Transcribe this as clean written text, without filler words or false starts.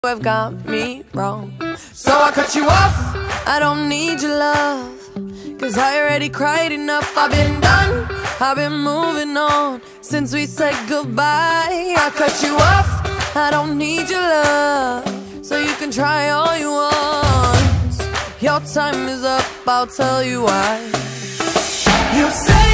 have got me wrong, so I cut you off. I don't need your love, cause I already cried enough. I've been done, I've been moving on since we said goodbye. I cut you off, I don't need your love, so you can try all you want. Your time is up, I'll tell you why. You say